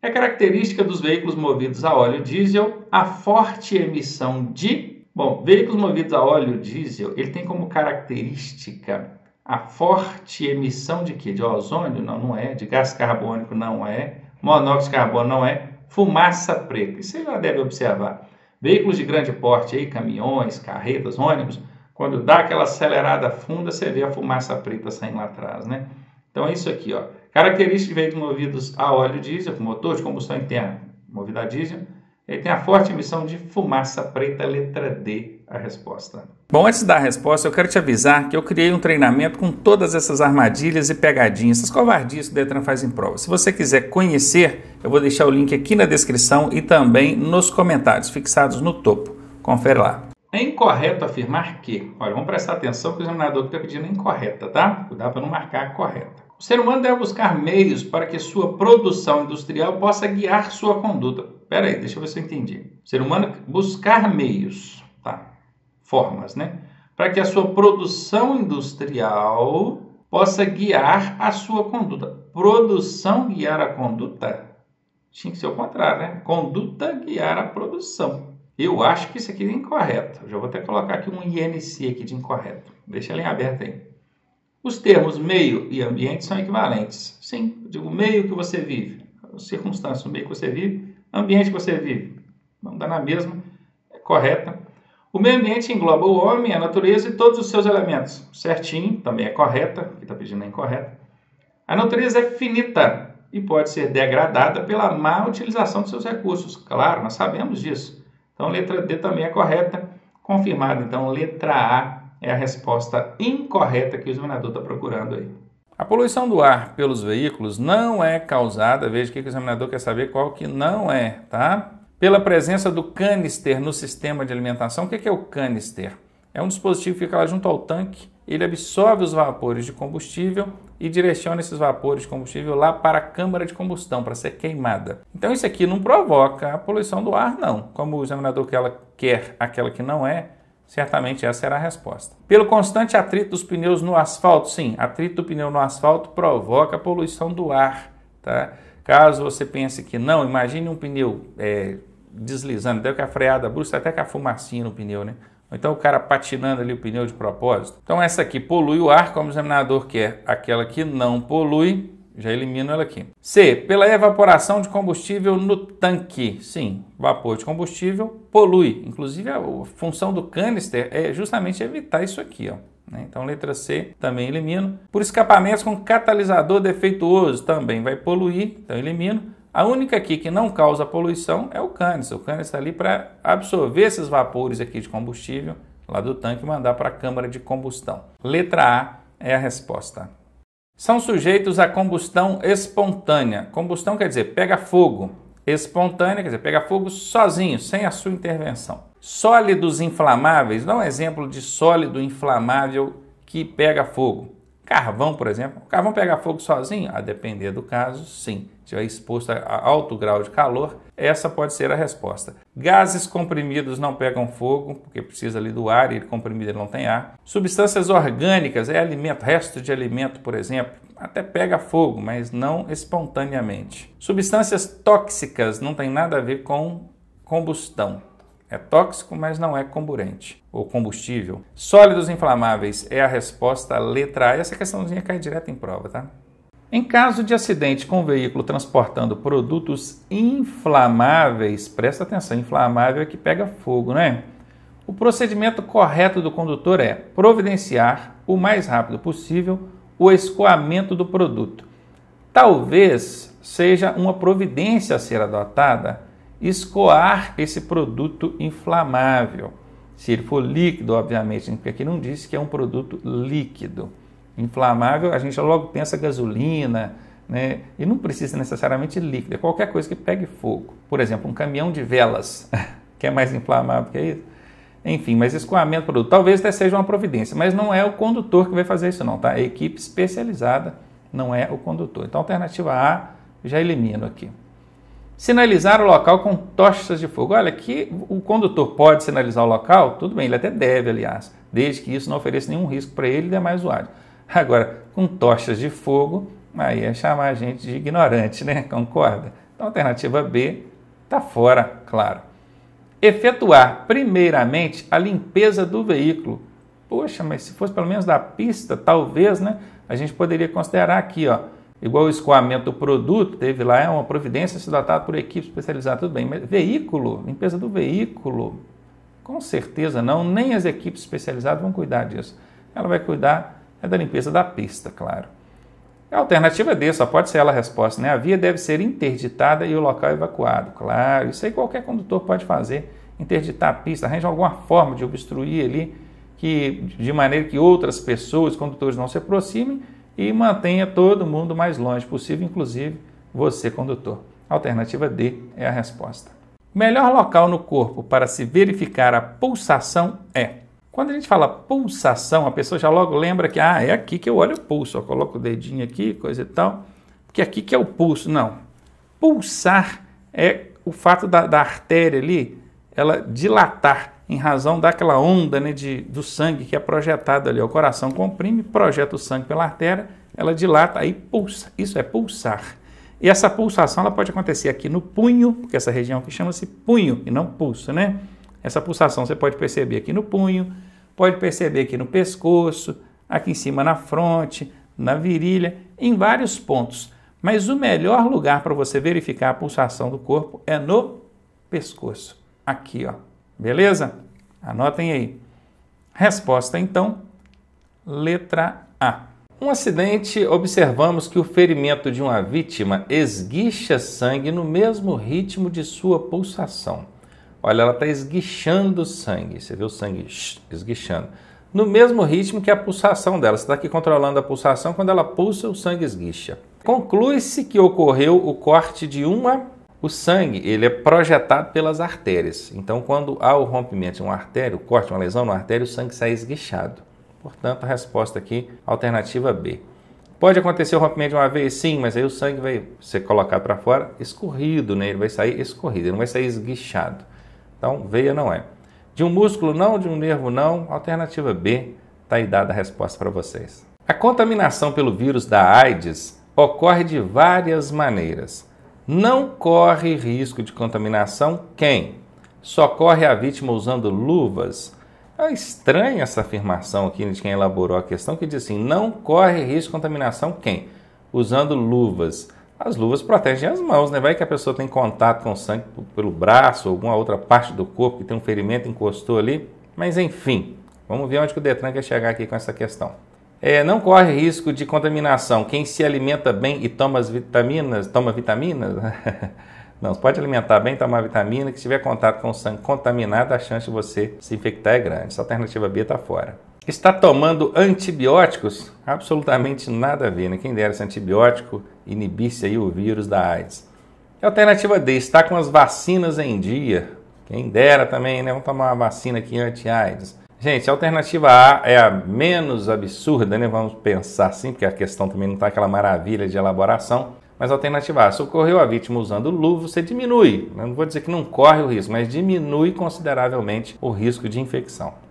É característica dos veículos movidos a óleo diesel a forte emissão de... Bom, veículos movidos a óleo diesel, ele tem como característica a forte emissão de quê? De ozônio? Não, não é. De gás carbônico? Não é. Monóxido de carbono? Não é. Fumaça preta. Isso você já deve observar. Veículos de grande porte, aí, caminhões, carretas, ônibus, quando dá aquela acelerada funda, você vê a fumaça preta saindo lá atrás, né? Então é isso aqui, ó. Características de veículos movidos a óleo diesel, com motor de combustão interna movido a diesel, ele tem a forte emissão de fumaça preta, letra D, a resposta. Bom, antes da resposta, eu quero te avisar que eu criei um treinamento com todas essas armadilhas e pegadinhas, essas covardias que o Detran faz em prova. Se você quiser conhecer, eu vou deixar o link aqui na descrição e também nos comentários, fixados no topo. Confere lá. É incorreto afirmar que... Olha, vamos prestar atenção que o examinador está pedindo incorreta, tá? Cuidado para não marcar a correta. O ser humano deve buscar meios para que sua produção industrial possa guiar sua conduta. Espera aí, deixa eu ver se eu entendi. O ser humano buscar meios, tá? Formas, né? Para que a sua produção industrial possa guiar a sua conduta. Produção guiar a conduta? Tinha que ser o contrário, né? Conduta guiar a produção. Eu acho que isso aqui é incorreto. Eu já vou até colocar aqui um INC aqui de incorreto. Deixa ele em aberto aí. Os termos meio e ambiente são equivalentes. Sim, eu digo meio que você vive, circunstância, o meio que você vive, ambiente que você vive. Não dá na mesma, é correta. O meio ambiente engloba o homem, a natureza e todos os seus elementos. Certinho, também é correta, aqui está pedindo é incorreta. A natureza é finita e pode ser degradada pela má utilização de seus recursos. Claro, nós sabemos disso. Então, letra D também é correta. Confirmado, então, letra A é a resposta incorreta que o examinador está procurando aí. A poluição do ar pelos veículos não é causada, veja que o examinador quer saber qual que não é, tá? Pela presença do canister no sistema de alimentação. O que é o canister? É um dispositivo que fica lá junto ao tanque, ele absorve os vapores de combustível e direciona esses vapores de combustível lá para a câmara de combustão, para ser queimada. Então isso aqui não provoca a poluição do ar, não. Como o examinador que ela quer aquela que não é, certamente essa será a resposta. Pelo constante atrito dos pneus no asfalto, sim, atrito do pneu no asfalto provoca a poluição do ar, tá? Caso você pense que não, imagine um pneu deslizando, deu que a freada brusca, até com a fumacinha no pneu, né? Ou então o cara patinando ali o pneu de propósito. Então essa aqui polui o ar, como o examinador quer aquela que não polui, já elimino ela aqui. C, pela evaporação de combustível no tanque. Sim, vapor de combustível polui. Inclusive a função do canister é justamente evitar isso aqui, ó. Então letra C também elimino. Por escapamentos com catalisador defeituoso também vai poluir, então elimino. A única aqui que não causa poluição é o canister. O canister está ali para absorver esses vapores aqui de combustível lá do tanque e mandar para a câmara de combustão. Letra A é a resposta. São sujeitos à combustão espontânea. Combustão quer dizer pega fogo. Espontânea quer dizer pega fogo sozinho, sem a sua intervenção. Sólidos inflamáveis, dá um exemplo de sólido inflamável que pega fogo. Carvão, por exemplo. O carvão pega fogo sozinho? A depender do caso, sim. Se estiver exposto a alto grau de calor, essa pode ser a resposta. Gases comprimidos não pegam fogo, porque precisa ali do ar e ele comprimido ele não tem ar. Substâncias orgânicas, é alimento, resto de alimento, por exemplo, até pega fogo, mas não espontaneamente. Substâncias tóxicas não tem nada a ver com combustão. É tóxico, mas não é comburente ou combustível. Sólidos inflamáveis é a resposta letra A. Essa questãozinha cai direto em prova, tá? Em caso de acidente com o veículo transportando produtos inflamáveis, presta atenção, inflamável é que pega fogo, né? O procedimento correto do condutor é providenciar o mais rápido possível o escoamento do produto. Talvez seja uma providência a ser adotada escoar esse produto inflamável. Se ele for líquido, obviamente, porque aqui não diz que é um produto líquido. Inflamável, a gente logo pensa gasolina, né? E não precisa necessariamente líquido, é qualquer coisa que pegue fogo. Por exemplo, um caminhão de velas, que é mais inflamável que isso. Enfim, mas escoamento do produto, talvez até seja uma providência, mas não é o condutor que vai fazer isso não, tá? A equipe especializada não é o condutor. Então, alternativa A, já elimino aqui. Sinalizar o local com tochas de fogo. Olha, aqui o condutor pode sinalizar o local? Tudo bem, ele até deve, aliás, desde que isso não ofereça nenhum risco para ele e demais usuários. Agora, com tochas de fogo, aí é chamar a gente de ignorante, né? Concorda? Então, a alternativa B está fora, claro. Efetuar primeiramente a limpeza do veículo. Poxa, mas se fosse pelo menos da pista, talvez, né? A gente poderia considerar aqui, ó, igual o escoamento do produto, teve lá uma providência se adotada por equipe especializada, tudo bem. Mas veículo, limpeza do veículo, com certeza não, nem as equipes especializadas vão cuidar disso. Ela vai cuidar da limpeza da pista, claro. A alternativa D, só pode ser ela a resposta, né? A via deve ser interditada e o local evacuado. Claro, isso aí qualquer condutor pode fazer, interditar a pista, arranja alguma forma de obstruir ali, de maneira que outras pessoas, condutores, não se aproximem e mantenha todo mundo o mais longe possível, inclusive você, condutor. A alternativa D é a resposta. O melhor local no corpo para se verificar a pulsação é... Quando a gente fala pulsação, a pessoa já logo lembra que é aqui que eu olho o pulso. Eu coloco o dedinho aqui, coisa e tal, porque aqui que é o pulso. Não. Pulsar é o fato da artéria ali, ela dilatar em razão daquela onda, né, do sangue que é projetado ali. O coração comprime, projeta o sangue pela artéria, ela dilata, aí pulsa. Isso é pulsar. E essa pulsação ela pode acontecer aqui no punho, porque essa região aqui chama-se punho e não pulso, né? Essa pulsação você pode perceber aqui no punho, pode perceber aqui no pescoço, aqui em cima na fronte, na virilha, em vários pontos. Mas o melhor lugar para você verificar a pulsação do corpo é no pescoço. Aqui, ó. Beleza? Anotem aí. Resposta, então, letra A. Um acidente, observamos que o ferimento de uma vítima esguicha sangue no mesmo ritmo de sua pulsação. Olha, ela está esguichando o sangue. Você vê o sangue esguichando. No mesmo ritmo que a pulsação dela. Você está aqui controlando a pulsação. Quando ela pulsa, o sangue esguicha. Conclui-se que ocorreu o corte de o sangue, ele é projetado pelas artérias. Então, quando há o rompimento de uma artéria, o corte, uma lesão na artéria, o sangue sai esguichado. Portanto, a resposta aqui, alternativa B. Pode acontecer o rompimento de uma veia, sim, mas aí o sangue vai ser colocado para fora escorrido, né? Ele vai sair escorrido, ele não vai sair esguichado. Então, veia não é. De um músculo não, de um nervo não, alternativa B, está aí dada a resposta para vocês. A contaminação pelo vírus da AIDS ocorre de várias maneiras. Não corre risco de contaminação quem? Socorre a vítima usando luvas. É estranha essa afirmação aqui de quem elaborou a questão, que diz assim, não corre risco de contaminação quem? Usando luvas. As luvas protegem as mãos, né? Vai que a pessoa tem contato com o sangue pelo braço ou alguma outra parte do corpo que tem um ferimento, encostou ali. Mas enfim, vamos ver onde que o Detran quer chegar aqui com essa questão. Não corre risco de contaminação quem se alimenta bem e toma vitaminas? Não, você pode alimentar bem, tomar vitamina, que se tiver contato com o sangue contaminado, a chance de você se infectar é grande. Essa alternativa B está fora. Está tomando antibióticos? Absolutamente nada a ver, né? Quem dera esse antibiótico inibisse aí o vírus da AIDS. A alternativa D, está com as vacinas em dia? Quem dera também, né? Vamos tomar uma vacina aqui anti-AIDS. Gente, a alternativa A é a menos absurda, né? Vamos pensar assim, porque a questão também não está aquela maravilha de elaboração. Mas a alternativa A, socorreu a vítima usando luva, você diminui. Eu não vou dizer que não corre o risco, mas diminui consideravelmente o risco de infecção.